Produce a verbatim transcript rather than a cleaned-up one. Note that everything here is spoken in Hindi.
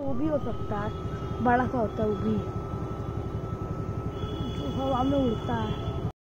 वो भी हो सकता है, बड़ा सा होता है वो भी, जो हवा में उड़ता है।